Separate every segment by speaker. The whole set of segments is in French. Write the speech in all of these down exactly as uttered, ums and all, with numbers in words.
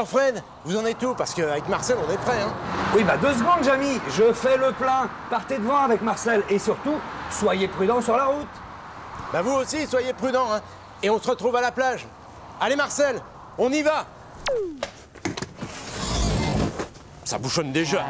Speaker 1: Alors Fred, vous en êtes où? Parce qu'avec Marcel, on est prêt, hein.
Speaker 2: Oui, bah deux secondes, Jamy. Je fais le plein. Partez devant avec Marcel. Et surtout, soyez prudents sur la route.
Speaker 1: Bah vous aussi, soyez prudents, hein. Et on se retrouve à la plage. Allez Marcel, on y va. Ça bouchonne déjà.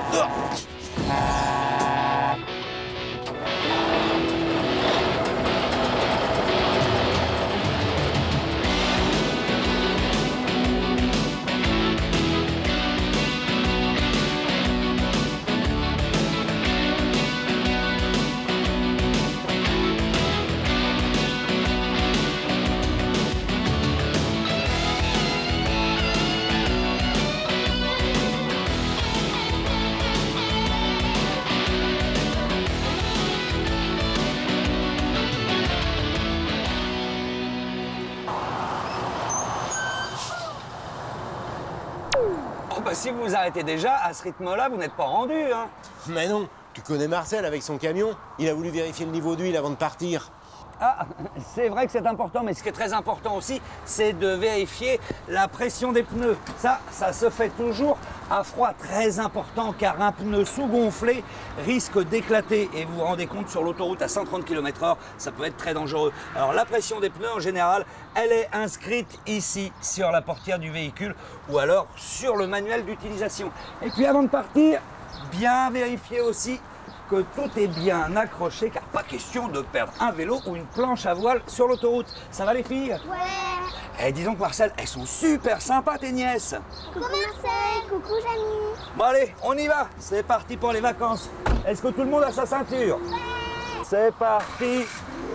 Speaker 2: Oh bah si vous vous arrêtez déjà, à ce rythme-là, vous n'êtes pas rendu, hein.
Speaker 1: Mais non, tu connais Marcel avec son camion. Il a voulu vérifier le niveau d'huile avant de partir.
Speaker 2: Ah, c'est vrai que c'est important, mais ce qui est très important aussi, c'est de vérifier la pression des pneus. Ça, ça se fait toujours à froid, très important, car un pneu sous-gonflé risque d'éclater. Et vous vous rendez compte, sur l'autoroute à cent trente kilomètres heure, ça peut être très dangereux. Alors la pression des pneus, en général, elle est inscrite ici, sur la portière du véhicule, ou alors sur le manuel d'utilisation. Et puis avant de partir, bien vérifier aussi que tout est bien accroché, car pas question de perdre un vélo ou une planche à voile sur l'autoroute. Ça va les filles?
Speaker 3: Ouais.
Speaker 2: Eh, disons que Marcel, elles sont super sympas tes nièces.
Speaker 3: Coucou Marcel, coucou Jamy.
Speaker 2: Bon allez, on y va. C'est parti pour les vacances. Est-ce que tout le monde a sa ceinture?
Speaker 3: Ouais.
Speaker 2: C'est parti.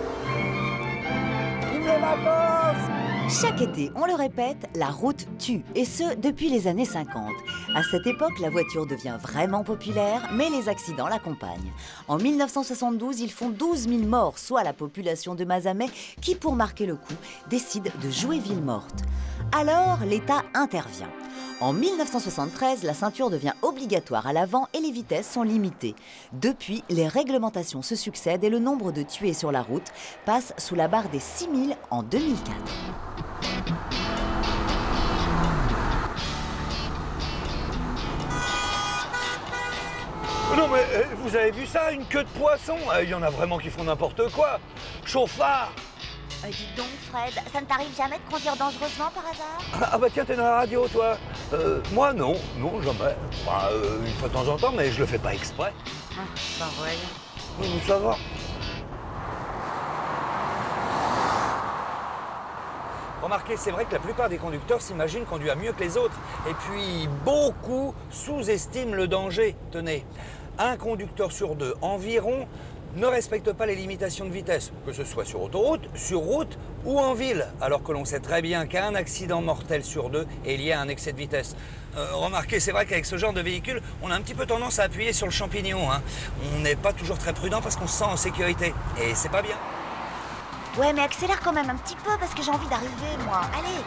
Speaker 2: Vive les vacances!
Speaker 4: Chaque été, on le répète, la route tue, et ce, depuis les années cinquante. À cette époque, la voiture devient vraiment populaire, mais les accidents l'accompagnent. En mille neuf cent soixante-douze, ils font douze mille morts, soit la population de Mazamet, qui, pour marquer le coup, décide de jouer ville morte. Alors, l'État intervient. En mille neuf cent soixante-treize, la ceinture devient obligatoire à l'avant et les vitesses sont limitées. Depuis, les réglementations se succèdent et le nombre de tués sur la route passe sous la barre des six mille en deux mille quatre.
Speaker 2: Non mais euh, vous avez vu ça, une queue de poisson? Il y en a vraiment qui font n'importe quoi. Chauffard!
Speaker 3: Euh, dis donc Fred, ça ne t'arrive jamais de conduire dangereusement par hasard?
Speaker 2: Ah bah tiens, t'es dans la radio toi. Euh, moi non, non jamais. Bah, euh, une fois de temps en temps, mais je le fais pas exprès.
Speaker 3: Ah, bah voyons.
Speaker 2: Oui, mais ça va. Remarquez, c'est vrai que la plupart des conducteurs s'imaginent conduire mieux que les autres. Et puis, beaucoup sous-estiment le danger. Tenez, un conducteur sur deux environ ne respecte pas les limitations de vitesse, que ce soit sur autoroute, sur route ou en ville, alors que l'on sait très bien qu'un accident mortel sur deux est lié à un excès de vitesse. Euh, remarquez, c'est vrai qu'avec ce genre de véhicule, on a un petit peu tendance à appuyer sur le champignon, hein. On n'est pas toujours très prudent parce qu'on se sent en sécurité, et c'est pas bien.
Speaker 3: Ouais, mais accélère quand même un petit peu parce que j'ai envie d'arriver, moi. Allez.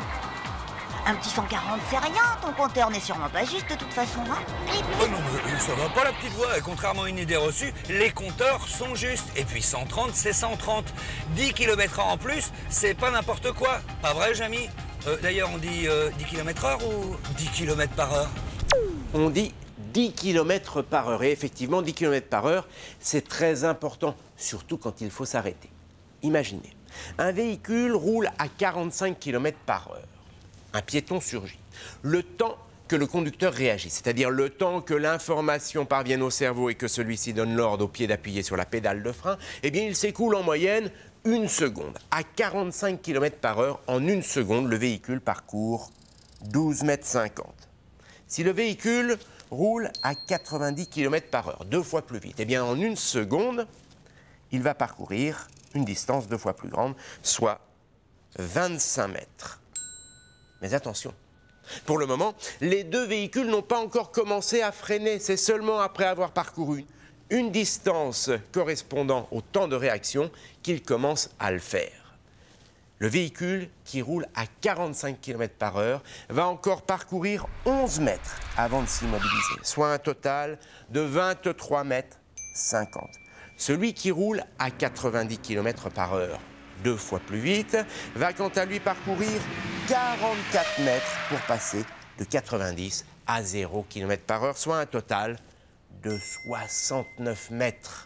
Speaker 3: Un petit cent quarante, c'est rien. Ton compteur n'est sûrement pas juste de toute façon, hein. Allez, plus
Speaker 2: Oh
Speaker 3: vite.
Speaker 2: non, mais ça va pas la petite voix. Et contrairement à une idée reçue, les compteurs sont justes. Et puis cent trente, c'est cent trente. dix kilomètres heure en plus, c'est pas n'importe quoi. Pas vrai, Jamy? euh, D'ailleurs, on dit euh, dix kilomètres heure ou dix kilomètres par heure?
Speaker 1: On dit dix kilomètres par heure. Et effectivement, dix kilomètres par heure, c'est très important, surtout quand il faut s'arrêter. Imaginez, un véhicule roule à quarante-cinq kilomètres par heure. Un piéton surgit. Le temps que le conducteur réagisse, c'est-à-dire le temps que l'information parvienne au cerveau et que celui-ci donne l'ordre au pied d'appuyer sur la pédale de frein, eh bien, il s'écoule en moyenne une seconde. À quarante-cinq kilomètres par heure, en une seconde, le véhicule parcourt douze mètres cinquante. Si le véhicule roule à quatre-vingt-dix kilomètres par heure, deux fois plus vite, eh bien, en une seconde, il va parcourir une distance deux fois plus grande, soit vingt-cinq mètres. Mais attention, pour le moment, les deux véhicules n'ont pas encore commencé à freiner. C'est seulement après avoir parcouru une distance correspondant au temps de réaction qu'ils commencent à le faire. Le véhicule, qui roule à quarante-cinq kilomètres par heure, va encore parcourir onze mètres avant de s'immobiliser, soit un total de vingt-trois mètres cinquante. Celui qui roule à quatre-vingt-dix kilomètres par heure, deux fois plus vite, va quant à lui parcourir quarante-quatre mètres pour passer de quatre-vingt-dix à zéro kilomètre par heure, soit un total de soixante-neuf mètres.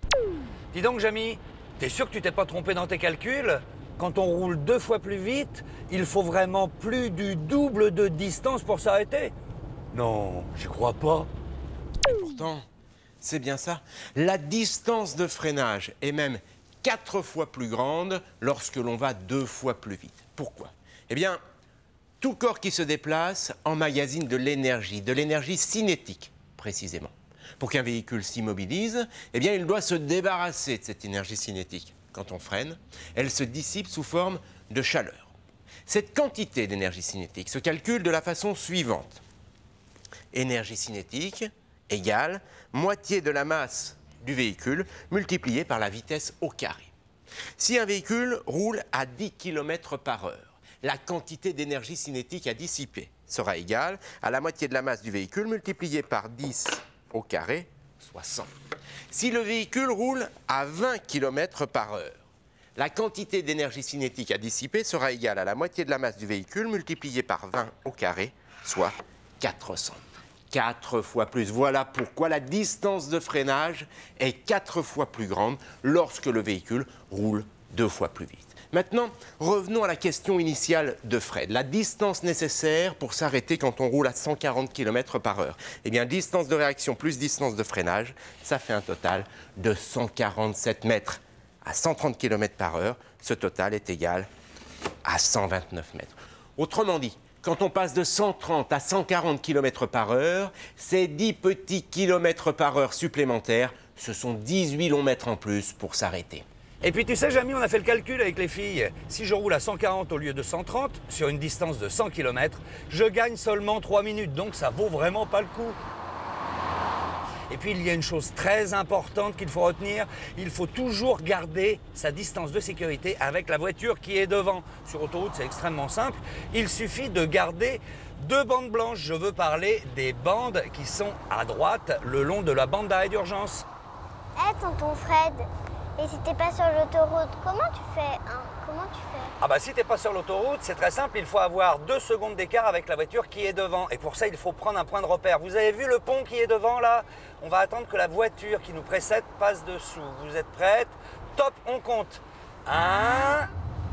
Speaker 2: Dis donc, Jamy, t'es sûr que tu t'es pas trompé dans tes calculs? Quand on roule deux fois plus vite, il faut vraiment plus du double de distance pour s'arrêter? Non, j'y crois pas.
Speaker 1: Et pourtant, c'est bien ça. La distance de freinage est même quatre fois plus grande lorsque l'on va deux fois plus vite. Pourquoi? Eh bien, tout corps qui se déplace emmagasine de l'énergie, de l'énergie cinétique, précisément. Pour qu'un véhicule s'immobilise, eh bien, il doit se débarrasser de cette énergie cinétique. Quand on freine, elle se dissipe sous forme de chaleur. Cette quantité d'énergie cinétique se calcule de la façon suivante. Énergie cinétique égale moitié de la masse du véhicule multipliée par la vitesse au carré. Si un véhicule roule à dix kilomètres par heure, la quantité d'énergie cinétique à dissiper sera égale à la moitié de la masse du véhicule multipliée par dix au carré, soit cent. Si le véhicule roule à vingt kilomètres par heure, la quantité d'énergie cinétique à dissiper sera égale à la moitié de la masse du véhicule multipliée par vingt au carré, soit quatre cents. Quatre fois plus. Voilà pourquoi la distance de freinage est quatre fois plus grande lorsque le véhicule roule deux fois plus vite. Maintenant, revenons à la question initiale de Fred. La distance nécessaire pour s'arrêter quand on roule à cent quarante kilomètres par heure. Eh bien, distance de réaction plus distance de freinage, ça fait un total de cent quarante-sept mètres. À cent trente kilomètres par heure, ce total est égal à cent vingt-neuf mètres. Autrement dit, quand on passe de cent trente à cent quarante kilomètres par heure, c'est dix petits kilomètres par heure supplémentaires. Ce sont dix-huit longs mètres en plus pour s'arrêter.
Speaker 2: Et puis tu sais, Jamy, on a fait le calcul avec les filles. Si je roule à cent quarante au lieu de cent trente, sur une distance de cent kilomètres, je gagne seulement trois minutes, donc ça vaut vraiment pas le coup. Et puis il y a une chose très importante qu'il faut retenir, il faut toujours garder sa distance de sécurité avec la voiture qui est devant. Sur autoroute, c'est extrêmement simple, il suffit de garder deux bandes blanches. Je veux parler des bandes qui sont à droite, le long de la bande d'arrêt d'urgence.
Speaker 5: Hé, hey, tonton Fred, et si t'es pas sur l'autoroute, comment tu fais hein Comment tu fais
Speaker 2: Ah bah si t'es pas sur l'autoroute, c'est très simple, il faut avoir deux secondes d'écart avec la voiture qui est devant. Et pour ça, il faut prendre un point de repère. Vous avez vu le pont qui est devant là? On va attendre que la voiture qui nous précède passe dessous. Vous êtes prêtes? Top, on compte. Un,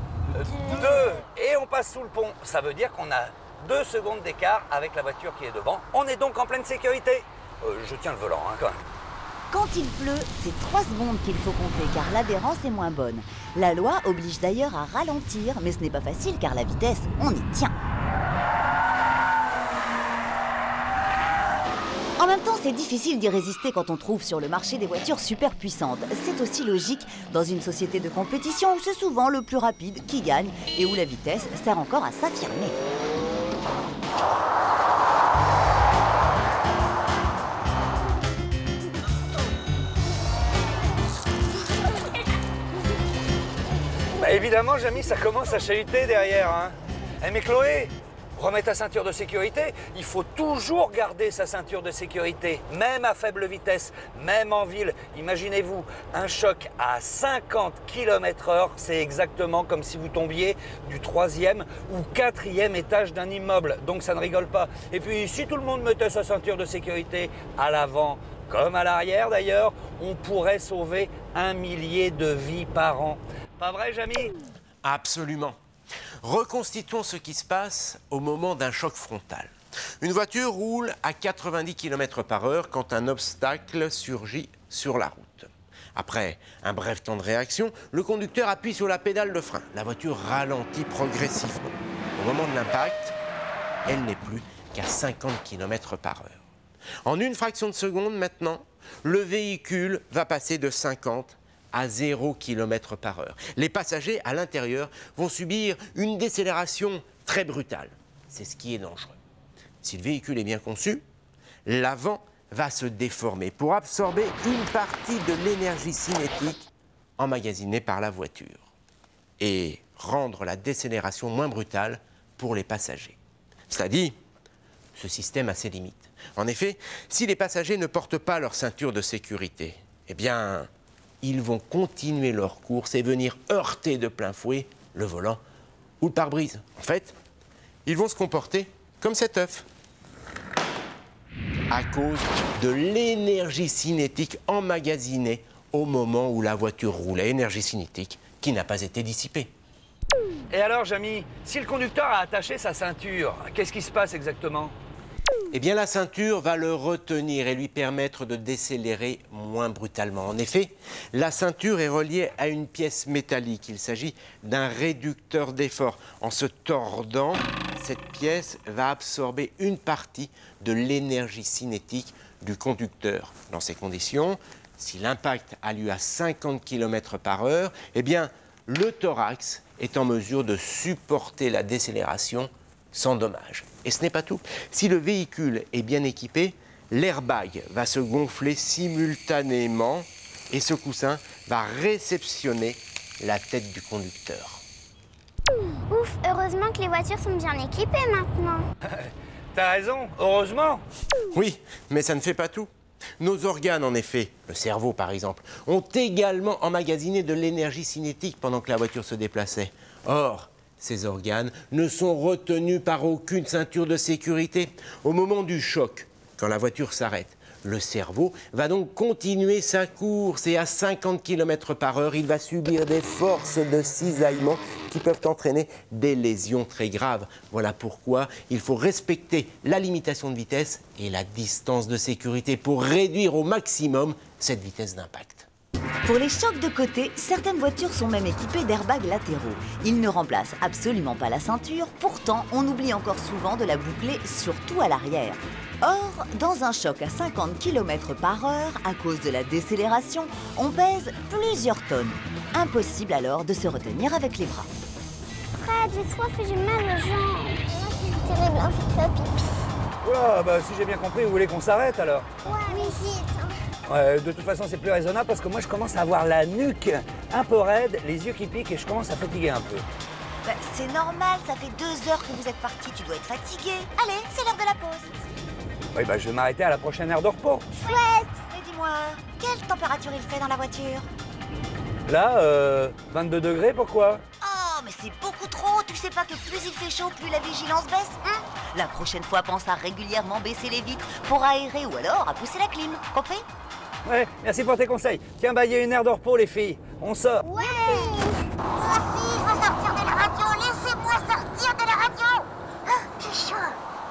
Speaker 2: deux, et on passe sous le pont. Ça veut dire qu'on a deux secondes d'écart avec la voiture qui est devant. On est donc en pleine sécurité. Euh, je tiens le volant hein, quand même.
Speaker 4: Quand il pleut, c'est trois secondes qu'il faut compter car l'adhérence est moins bonne. La loi oblige d'ailleurs à ralentir, mais ce n'est pas facile car la vitesse, on y tient. En même temps, c'est difficile d'y résister quand on trouve sur le marché des voitures super puissantes. C'est aussi logique dans une société de compétition où c'est souvent le plus rapide qui gagne et où la vitesse sert encore à s'affirmer.
Speaker 2: Bah évidemment, Jamy, ça commence à chahuter derrière. Hein. Eh mais Chloé, remets ta ceinture de sécurité. Il faut toujours garder sa ceinture de sécurité, même à faible vitesse, même en ville. Imaginez-vous, un choc à cinquante kilomètres heure, c'est exactement comme si vous tombiez du troisième ou quatrième étage d'un immeuble. Donc ça ne rigole pas. Et puis, si tout le monde mettait sa ceinture de sécurité à l'avant, comme à l'arrière d'ailleurs, on pourrait sauver un millier de vies par an. Pas vrai, Jamy?
Speaker 1: Absolument. Reconstituons ce qui se passe au moment d'un choc frontal. Une voiture roule à quatre-vingt-dix kilomètres par heure quand un obstacle surgit sur la route. Après un bref temps de réaction, le conducteur appuie sur la pédale de frein. La voiture ralentit progressivement. Au moment de l'impact, elle n'est plus qu'à cinquante kilomètres par heure. En une fraction de seconde maintenant, le véhicule va passer de cinquante à zéro kilomètre par heure. Les passagers à l'intérieur vont subir une décélération très brutale. C'est ce qui est dangereux. Si le véhicule est bien conçu, l'avant va se déformer pour absorber une partie de l'énergie cinétique emmagasinée par la voiture et rendre la décélération moins brutale pour les passagers. Cela dit, ce système a ses limites. En effet, si les passagers ne portent pas leur ceinture de sécurité, eh bien, ils vont continuer leur course et venir heurter de plein fouet le volant ou le pare-brise. En fait, ils vont se comporter comme cet œuf. À cause de l'énergie cinétique emmagasinée au moment où la voiture roulait, énergie cinétique qui n'a pas été dissipée.
Speaker 2: Et alors, Jamy, si le conducteur a attaché sa ceinture, qu'est-ce qui se passe exactement?
Speaker 1: Eh bien, la ceinture va le retenir et lui permettre de décélérer moins brutalement. En effet, la ceinture est reliée à une pièce métallique. Il s'agit d'un réducteur d'effort. En se tordant, cette pièce va absorber une partie de l'énergie cinétique du conducteur. Dans ces conditions, si l'impact a lieu à cinquante kilomètres par heure, eh bien, le thorax est en mesure de supporter la décélération sans dommage. Et ce n'est pas tout. Si le véhicule est bien équipé, l'airbag va se gonfler simultanément et ce coussin va réceptionner la tête du conducteur.
Speaker 5: Ouf, heureusement que les voitures sont bien équipées maintenant.
Speaker 2: T'as raison, heureusement.
Speaker 1: Oui, mais ça ne fait pas tout. Nos organes, en effet, le cerveau par exemple, ont également emmagasiné de l'énergie cinétique pendant que la voiture se déplaçait. Or, ces organes ne sont retenus par aucune ceinture de sécurité. Au moment du choc, quand la voiture s'arrête, le cerveau va donc continuer sa course et à cinquante kilomètres par heure, il va subir des forces de cisaillement qui peuvent entraîner des lésions très graves. Voilà pourquoi il faut respecter la limitation de vitesse et la distance de sécurité pour réduire au maximum cette vitesse d'impact.
Speaker 4: Pour les chocs de côté, certaines voitures sont même équipées d'airbags latéraux. Ils ne remplacent absolument pas la ceinture, pourtant on oublie encore souvent de la boucler, surtout à l'arrière. Or, dans un choc à cinquante kilomètres par heure, à cause de la décélération, on pèse plusieurs tonnes. Impossible alors de se retenir avec les bras.
Speaker 5: Fred, j'ai soif et j'ai mal aux jambes. C'est terrible, envie de faire pipi.
Speaker 2: Oula, bah si j'ai bien compris, vous voulez qu'on s'arrête alors?
Speaker 5: Ouais, oui, vite.
Speaker 2: Ouais, de toute façon, c'est plus raisonnable parce que moi, je commence à avoir la nuque un peu raide, les yeux qui piquent et je commence à fatiguer un peu.
Speaker 3: Bah, c'est normal, ça fait deux heures que vous êtes partis, tu dois être fatigué. Allez, c'est l'heure de la pause.
Speaker 2: Oui, bah je vais m'arrêter à la prochaine heure de repos.
Speaker 5: Chouette.
Speaker 3: Mais dis-moi, quelle température il fait dans la voiture?
Speaker 2: Là, euh, vingt-deux degrés, pourquoi?
Speaker 3: Oh, mais c'est beaucoup trop. Tu sais pas que plus il fait chaud, plus la vigilance baisse, hein? La prochaine fois, pense à régulièrement baisser les vitres pour aérer ou alors à pousser la clim. Compris?
Speaker 2: Ouais, merci pour tes conseils. Tiens, bah il y a une heure de repos, les filles. On sort.
Speaker 5: Ouais.
Speaker 3: Moi aussi, je veux sortir de la radio. Laissez-moi sortir de la radio. Ah, j'ai chaud.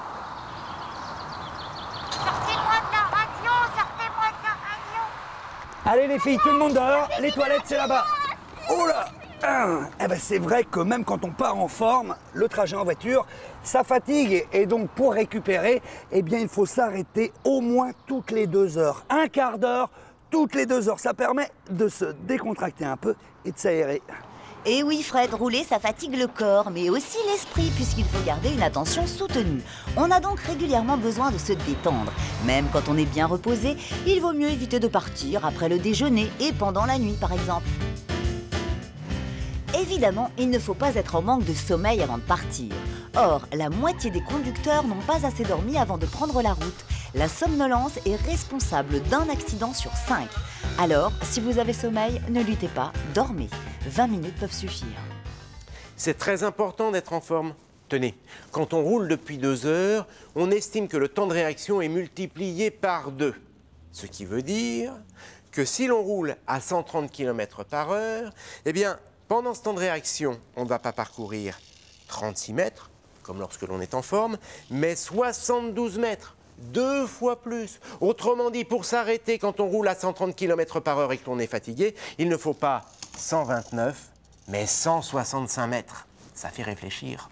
Speaker 3: Sortez-moi de la radio, sortez-moi de la radio.
Speaker 2: Allez, les filles, tout le monde dehors. Les toilettes, c'est là-bas. Oh là! Ah, eh ben c'est vrai que même quand on part en forme, le trajet en voiture, ça fatigue. Et donc, pour récupérer, eh bien, il faut s'arrêter au moins toutes les deux heures. Un quart d'heure, toutes les deux heures. Ça permet de se décontracter un peu et de s'aérer.
Speaker 4: Et oui, Fred, rouler, ça fatigue le corps, mais aussi l'esprit, puisqu'il faut garder une attention soutenue. On a donc régulièrement besoin de se détendre. Même quand on est bien reposé, il vaut mieux éviter de partir après le déjeuner et pendant la nuit, par exemple. Évidemment, il ne faut pas être en manque de sommeil avant de partir. Or, la moitié des conducteurs n'ont pas assez dormi avant de prendre la route. La somnolence est responsable d'un accident sur cinq. Alors, si vous avez sommeil, ne luttez pas, dormez. vingt minutes peuvent suffire.
Speaker 1: C'est très important d'être en forme. Tenez, quand on roule depuis deux heures, on estime que le temps de réaction est multiplié par deux. Ce qui veut dire que si l'on roule à cent trente kilomètres par heure, eh bien, pendant ce temps de réaction, on ne va pas parcourir trente-six mètres, comme lorsque l'on est en forme, mais soixante-douze mètres, deux fois plus. Autrement dit, pour s'arrêter quand on roule à cent trente kilomètres par heure et que l'on est fatigué, il ne faut pas cent vingt-neuf, mais cent soixante-cinq mètres. Ça fait réfléchir.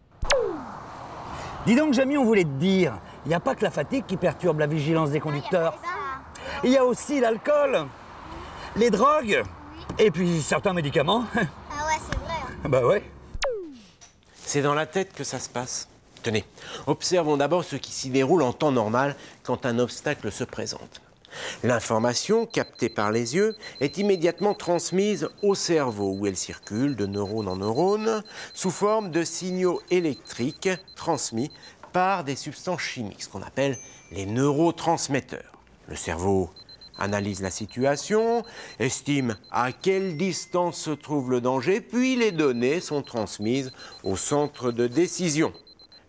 Speaker 2: Dis donc, Jamy, on voulait te dire, il n'y a pas que la fatigue qui perturbe la vigilance des conducteurs. Il y a aussi l'alcool, les drogues, et puis certains médicaments.
Speaker 5: Ah ouais, c'est vrai. Hein.
Speaker 2: Bah ouais.
Speaker 1: C'est dans la tête que ça se passe. Tenez, observons d'abord ce qui s'y déroule en temps normal quand un obstacle se présente. L'information, captée par les yeux, est immédiatement transmise au cerveau, où elle circule de neurone en neurone, sous forme de signaux électriques transmis par des substances chimiques, ce qu'on appelle les neurotransmetteurs. Le cerveau analyse la situation, estime à quelle distance se trouve le danger, puis les données sont transmises au centre de décision.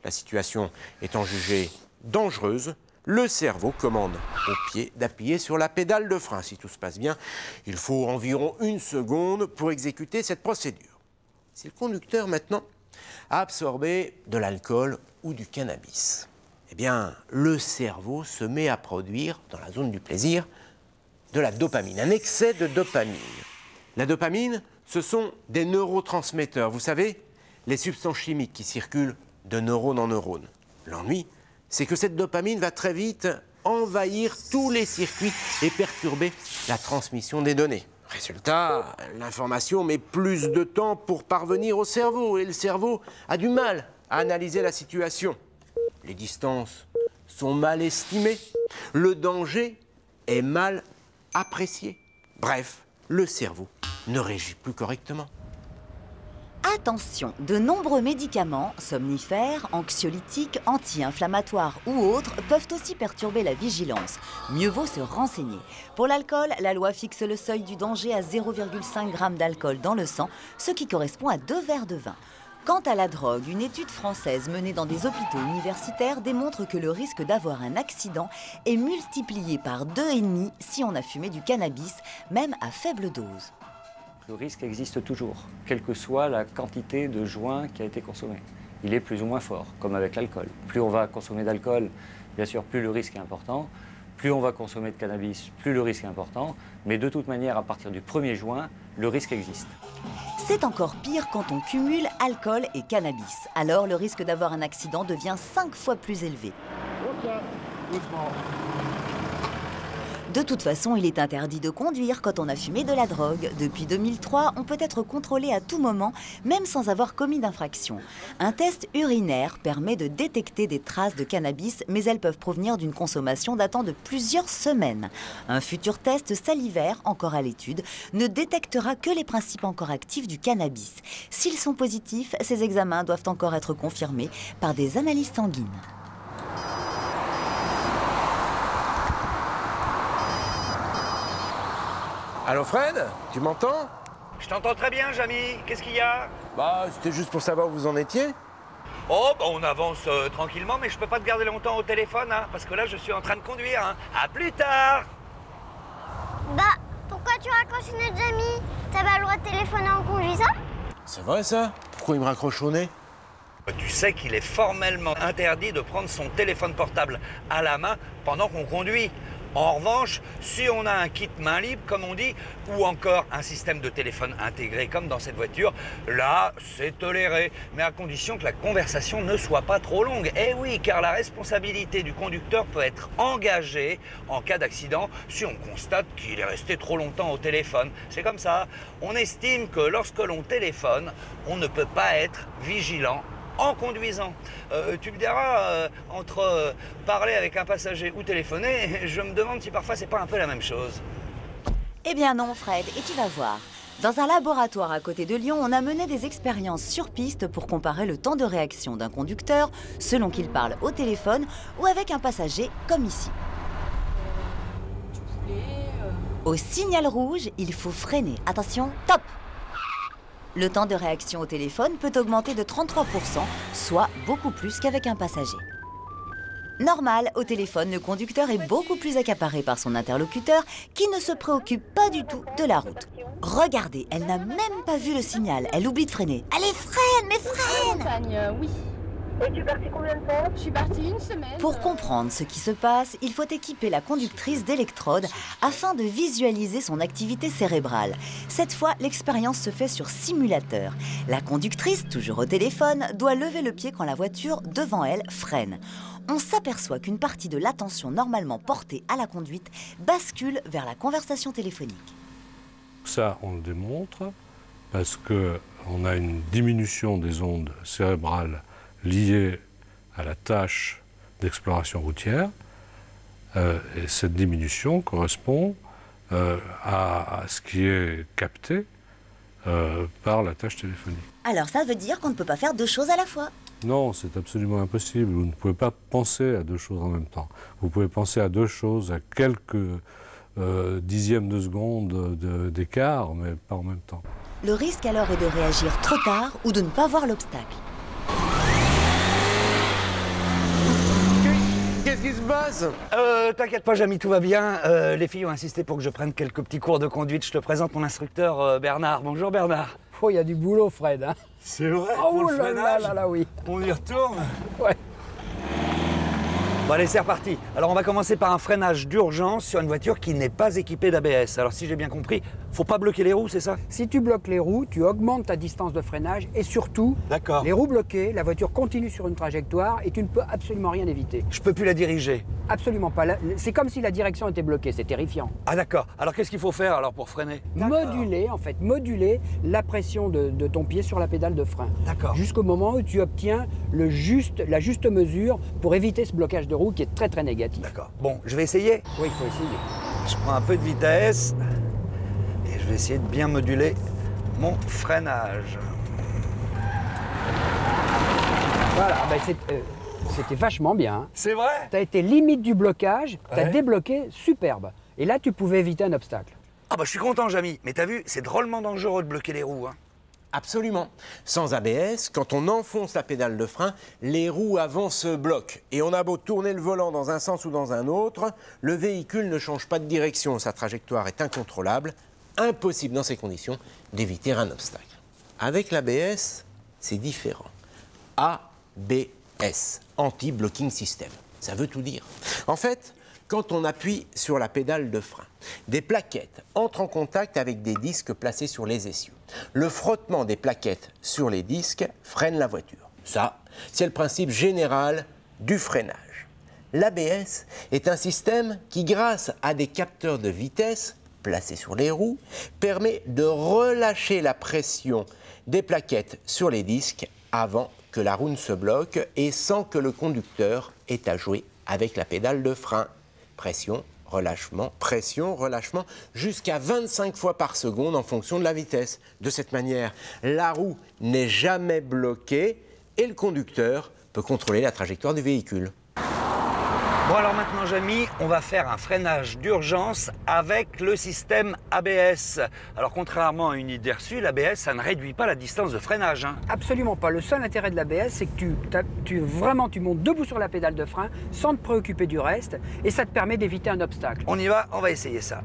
Speaker 1: La situation étant jugée dangereuse, le cerveau commande au pied d'appuyer sur la pédale de frein. Si tout se passe bien, il faut environ une seconde pour exécuter cette procédure. Si le conducteur, maintenant, a absorbé de l'alcool ou du cannabis, eh bien, le cerveau se met à produire, dans la zone du plaisir, de la dopamine, un excès de dopamine. La dopamine, ce sont des neurotransmetteurs, vous savez, les substances chimiques qui circulent de neurone en neurone. L'ennui, c'est que cette dopamine va très vite envahir tous les circuits et perturber la transmission des données. Résultat, l'information met plus de temps pour parvenir au cerveau et le cerveau a du mal à analyser la situation. Les distances sont mal estimées, le danger est mal apprécié. Bref, le cerveau ne réagit plus correctement.
Speaker 4: Attention, de nombreux médicaments, somnifères, anxiolytiques, anti-inflammatoires ou autres, peuvent aussi perturber la vigilance. Mieux vaut se renseigner. Pour l'alcool, la loi fixe le seuil du danger à zéro virgule cinq grammes d'alcool dans le sang, ce qui correspond à deux verres de vin. Quant à la drogue, une étude française menée dans des hôpitaux universitaires démontre que le risque d'avoir un accident est multiplié par deux virgule cinq si on a fumé du cannabis, même à faible dose.
Speaker 2: Le risque existe toujours, quelle que soit la quantité de joint qui a été consommé. Il est plus ou moins fort, comme avec l'alcool. Plus on va consommer d'alcool, bien sûr, plus le risque est important. Plus on va consommer de cannabis, plus le risque est important. Mais de toute manière, à partir du premier joint, le risque existe.
Speaker 4: C'est encore pire quand on cumule alcool et cannabis. Alors le risque d'avoir un accident devient cinq fois plus élevé.
Speaker 6: Ok, doucement.
Speaker 4: De toute façon, il est interdit de conduire quand on a fumé de la drogue. Depuis deux mille trois, on peut être contrôlé à tout moment, même sans avoir commis d'infraction. Un test urinaire permet de détecter des traces de cannabis, mais elles peuvent provenir d'une consommation datant de plusieurs semaines. Un futur test salivaire, encore à l'étude, ne détectera que les principes encore actifs du cannabis. S'ils sont positifs, ces examens doivent encore être confirmés par des analyses sanguines.
Speaker 1: Allô Fred, tu m'entends?
Speaker 2: Je t'entends très bien, Jamy. Qu'est-ce qu'il y a?
Speaker 1: Bah, c'était juste pour savoir où vous en étiez.
Speaker 2: Oh, bah on avance euh, tranquillement, mais je peux pas te garder longtemps au téléphone, hein, parce que là, je suis en train de conduire. Hein. À plus tard.
Speaker 5: Bah, pourquoi tu raccroches le nez, Jamy? T'as pas le droit de téléphoner en conduisant?
Speaker 1: C'est vrai ça? Pourquoi il me raccroche au nez?
Speaker 2: Tu sais qu'il est formellement interdit de prendre son téléphone portable à la main pendant qu'on conduit. En revanche, si on a un kit main libre, comme on dit, ou encore un système de téléphone intégré comme dans cette voiture, là, c'est toléré, mais à condition que la conversation ne soit pas trop longue. Eh oui, car la responsabilité du conducteur peut être engagée en cas d'accident si on constate qu'il est resté trop longtemps au téléphone. C'est comme ça. On estime que lorsque l'on téléphone, on ne peut pas être vigilant en conduisant. Euh, tu me diras, euh, entre euh, parler avec un passager ou téléphoner, je me demande si parfois c'est pas un peu la même chose.
Speaker 4: Eh bien non, Fred, et tu vas voir. Dans un laboratoire à côté de Lyon, on a mené des expériences sur piste pour comparer le temps de réaction d'un conducteur selon qu'il parle au téléphone ou avec un passager, comme ici. Au signal rouge, il faut freiner. Attention, top! Le temps de réaction au téléphone peut augmenter de trente-trois pour cent, soit beaucoup plus qu'avec un passager. Normal, au téléphone, le conducteur est beaucoup plus accaparé par son interlocuteur qui ne se préoccupe pas du tout de la route. Regardez, elle n'a même pas vu le signal, elle oublie de freiner. Allez, freine, mais freine!
Speaker 6: Montagne, euh, oui.
Speaker 5: Et tu es parti combien de temps?
Speaker 6: Je suis partie une semaine.
Speaker 4: Pour comprendre ce qui se passe, il faut équiper la conductrice d'électrodes afin de visualiser son activité cérébrale. Cette fois, l'expérience se fait sur simulateur. La conductrice, toujours au téléphone, doit lever le pied quand la voiture devant elle freine. On s'aperçoit qu'une partie de l'attention normalement portée à la conduite bascule vers la conversation téléphonique.
Speaker 7: Ça, on le démontre parce qu'on a une diminution des ondes cérébrales liées à la tâche d'exploration routière. Euh, et cette diminution correspond euh, à, à ce qui est capté euh, par la tâche téléphonique.
Speaker 4: Alors ça veut dire qu'on ne peut pas faire deux choses à la fois.
Speaker 7: Non, c'est absolument impossible. Vous ne pouvez pas penser à deux choses en même temps. Vous pouvez penser à deux choses à quelques euh, dixièmes de seconde de, d'écart, mais pas en même temps.
Speaker 4: Le risque alors est de réagir trop tard ou de ne pas voir l'obstacle.
Speaker 1: qu'est-ce qui se passe?
Speaker 2: Euh, t'inquiète pas, Jamy, tout va bien. Euh, les filles ont insisté pour que je prenne quelques petits cours de conduite. Je te présente mon instructeur, euh, Bernard. Bonjour, Bernard.
Speaker 8: Oh, il y a du boulot, Fred. Hein.
Speaker 2: C'est vrai?
Speaker 8: Oh
Speaker 2: pour le
Speaker 8: là là
Speaker 2: freinage.
Speaker 8: là là, oui.
Speaker 2: On y retourne?
Speaker 8: Ouais.
Speaker 2: Bon allez, c'est reparti. Alors on va commencer par un freinage d'urgence sur une voiture qui n'est pas équipée d'A B S. Alors si j'ai bien compris, faut pas bloquer les roues, c'est ça?
Speaker 8: Si tu bloques les roues, tu augmentes ta distance de freinage et surtout,
Speaker 2: D'accord.
Speaker 8: les roues bloquées, la voiture continue sur une trajectoire et tu ne peux absolument rien éviter.
Speaker 2: Je peux plus la diriger.
Speaker 8: Absolument pas. La- C'est comme si la direction était bloquée, c'est terrifiant.
Speaker 2: Ah d'accord. Alors qu'est-ce qu'il faut faire alors pour freiner?
Speaker 8: Moduler, en fait, moduler la pression de, de ton pied sur la pédale de frein.
Speaker 2: D'accord.
Speaker 8: Jusqu'au moment où tu obtiens le juste, la juste mesure pour éviter ce blocage de roue qui est très très négatif.
Speaker 2: D'accord. Bon, je vais essayer.
Speaker 8: Oui, il faut essayer.
Speaker 2: Je prends un peu de vitesse et je vais essayer de bien moduler mon freinage.
Speaker 8: Voilà, ben c'est, euh, c'était vachement bien. Hein.
Speaker 2: C'est vrai?
Speaker 8: Tu as été limite du blocage, tu as
Speaker 2: Ouais.
Speaker 8: débloqué, superbe. Et là, tu pouvais éviter un obstacle.
Speaker 2: Ah bah je suis content, Jamy. Mais t'as vu, c'est drôlement dangereux de bloquer les roues. Hein.
Speaker 1: Absolument. Sans A B S, quand on enfonce la pédale de frein, les roues avant se bloquent. Et on a beau tourner le volant dans un sens ou dans un autre, le véhicule ne change pas de direction. Sa trajectoire est incontrôlable. Impossible dans ces conditions d'éviter un obstacle. Avec l'A B S, c'est différent. A B S, Anti-Blocking System. Ça veut tout dire. En fait, quand on appuie sur la pédale de frein, des plaquettes entrent en contact avec des disques placés sur les essieux. Le frottement des plaquettes sur les disques freine la voiture. Ça, c'est le principe général du freinage. L'A B S est un système qui, grâce à des capteurs de vitesse placés sur les roues, permet de relâcher la pression des plaquettes sur les disques avant que la roue ne se bloque et sans que le conducteur ait à jouer avec la pédale de frein. Pression, relâchement, pression, relâchement, jusqu'à vingt-cinq fois par seconde en fonction de la vitesse. De cette manière, la roue n'est jamais bloquée et le conducteur peut contrôler la trajectoire du véhicule.
Speaker 2: Bon alors maintenant, Jamy, on va faire un freinage d'urgence avec le système A B S. Alors contrairement à une idée reçue, l'A B S, ça ne réduit pas la distance de freinage. Hein.
Speaker 8: Absolument pas. Le seul intérêt de l'A B S, c'est que tu, t'as- tu, vraiment, tu montes debout sur la pédale de frein sans te préoccuper du reste et ça te permet d'éviter un obstacle.
Speaker 2: On y va, on va essayer ça.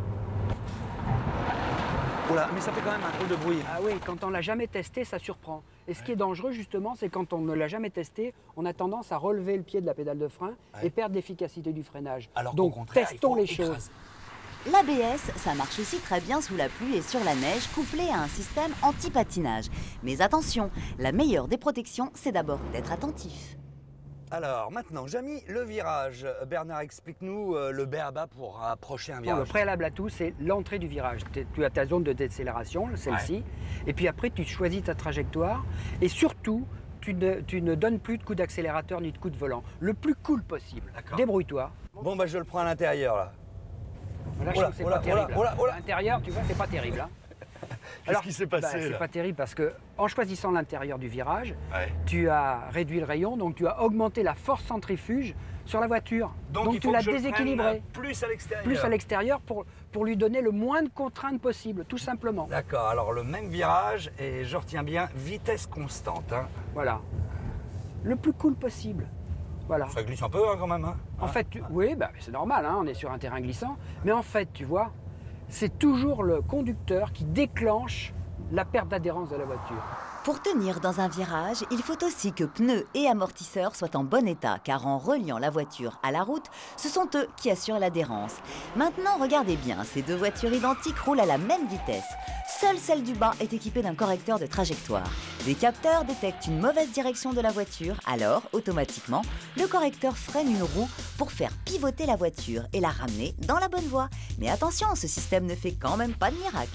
Speaker 2: Oula, mais ça fait quand même un peu de bruit.
Speaker 8: Ah oui, quand on l'a jamais testé, ça surprend. Et ce qui est dangereux, justement, c'est quand on ne l'a jamais testé, on a tendance à relever le pied de la pédale de frein et perdre l'efficacité du freinage.
Speaker 2: Alors qu'au
Speaker 8: Donc,
Speaker 2: contraire, il
Speaker 8: testons
Speaker 2: faut
Speaker 8: les
Speaker 2: écraser.
Speaker 8: choses.
Speaker 4: L'A B S, ça marche aussi très bien sous la pluie et sur la neige, couplé à un système anti-patinage. Mais attention, la meilleure des protections, c'est d'abord d'être attentif.
Speaker 2: Alors maintenant, Jamy, le virage. Bernard, explique-nous euh, le béaba pour approcher un
Speaker 8: Bon, le
Speaker 2: virage.
Speaker 8: préalable à tout, c'est l'entrée du virage. T'es- Tu as ta zone de décélération, celle-ci, et puis après, tu choisis ta trajectoire, et surtout, tu ne, tu ne donnes plus de coup d'accélérateur ni de coup de volant. Le plus cool possible.
Speaker 2: D'accord.
Speaker 8: Débrouille-toi.
Speaker 2: Bon, bah je le prends à l'intérieur là.
Speaker 8: Là, je
Speaker 2: Oula,
Speaker 8: trouve que c'est
Speaker 2: oula,
Speaker 8: pas terrible.
Speaker 2: oula, oula, oula.
Speaker 8: À l'intérieur, tu vois, c'est pas terrible. Hein.
Speaker 2: Qu'est-ce qui s'est passé,
Speaker 8: bah, C'est
Speaker 2: là
Speaker 8: pas terrible parce que en choisissant l'intérieur du virage,
Speaker 2: Ouais.
Speaker 8: tu as réduit le rayon, donc tu as augmenté la force centrifuge sur la voiture.
Speaker 2: Donc, il
Speaker 8: tu
Speaker 2: faut
Speaker 8: l'as
Speaker 2: que je le
Speaker 8: déséquilibré.
Speaker 2: prenne plus à l'extérieur.
Speaker 8: Plus à l'extérieur pour, pour lui donner le moins de contraintes possible, tout simplement.
Speaker 2: D'accord, alors le même virage et je retiens bien vitesse constante. Hein.
Speaker 8: Voilà. Le plus cool possible. Voilà.
Speaker 2: Ça glisse un peu hein, quand même. Hein.
Speaker 8: En fait, tu- oui, bah, c'est normal, hein, on est sur un terrain glissant. Mais en fait, tu vois, c'est toujours le conducteur qui déclenche la perte d'adhérence de la voiture.
Speaker 4: Pour tenir dans un virage, il faut aussi que pneus et amortisseurs soient en bon état, car en reliant la voiture à la route, ce sont eux qui assurent l'adhérence. Maintenant, regardez bien, ces deux voitures identiques roulent à la même vitesse. Seule celle du bas est équipée d'un correcteur de trajectoire. Des capteurs détectent une mauvaise direction de la voiture, alors, automatiquement, le correcteur freine une roue pour faire pivoter la voiture et la ramener dans la bonne voie. Mais attention, ce système ne fait quand même pas de miracle.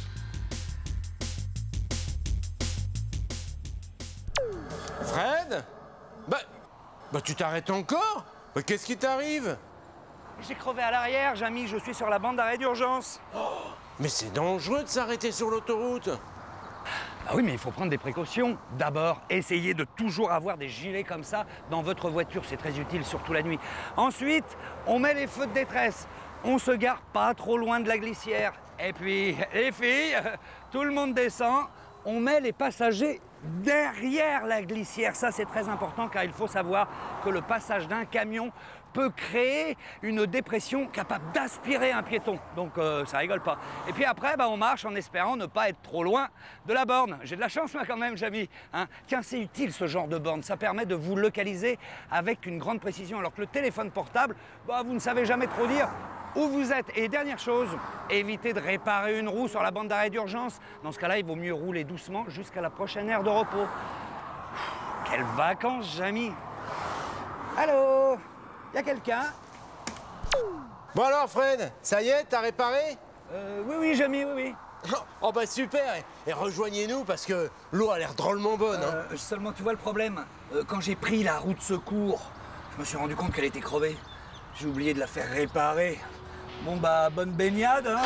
Speaker 1: Fred? Bah, bah tu t'arrêtes encore? Bah, qu'est-ce qui t'arrive?
Speaker 2: J'ai crevé à l'arrière, Jamy, je suis sur la bande d'arrêt d'urgence.
Speaker 1: Mais c'est dangereux de s'arrêter sur l'autoroute.
Speaker 2: Ah oui, mais il faut prendre des précautions. D'abord, essayez de toujours avoir des gilets comme ça dans votre voiture, c'est très utile, surtout la nuit. Ensuite, on met les feux de détresse. On se gare pas trop loin de la glissière. Et puis, les filles, tout le monde descend. On met les passagers derrière la glissière. Ça, c'est très important car il faut savoir que le passage d'un camion peut créer une dépression capable d'aspirer un piéton. Donc euh, ça rigole pas. Et puis après, bah, on marche en espérant ne pas être trop loin de la borne. J'ai de la chance moi quand même, Jamy. Hein. Tiens, c'est utile ce genre de borne. Ça permet de vous localiser avec une grande précision. Alors que le téléphone portable, bah, vous ne savez jamais trop dire où vous êtes. Et dernière chose, évitez de réparer une roue sur la bande d'arrêt d'urgence. Dans ce cas-là, il vaut mieux rouler doucement jusqu'à la prochaine aire de repos. Quelles vacances, Jamy. Allô? Y a quelqu'un?
Speaker 1: Bon alors Fred, ça y est, t'as réparé?
Speaker 2: euh, Oui, oui, Jamy, oui, oui.
Speaker 1: Oh bah super, et, et rejoignez-nous parce que l'eau a l'air drôlement bonne.
Speaker 2: Euh,
Speaker 1: hein.
Speaker 2: Seulement, tu vois le problème, euh, quand j'ai pris la roue de secours, je me suis rendu compte qu'elle était crevée. J'ai oublié de la faire réparer. Bon bah, bonne baignade, hein.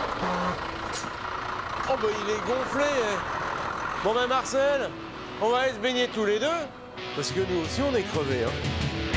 Speaker 1: Oh bah il est gonflé. Hein. Bon bah Marcel, on va aller se baigner tous les deux, parce que nous aussi on est crevés. Hein.